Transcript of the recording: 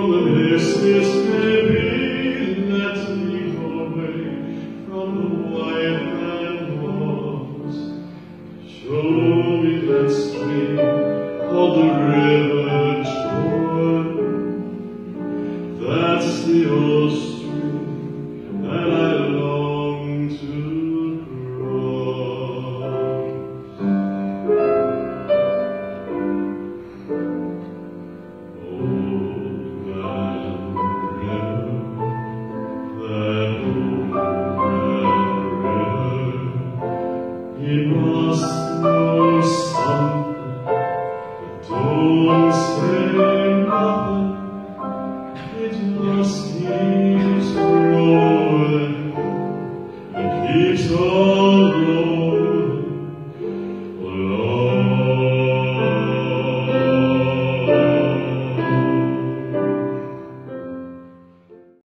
Odysseus, maybe let me go away from the white man walls. Show me that stream called the River Jordan. That's the old stream that I long to cross. He must know something, but don't say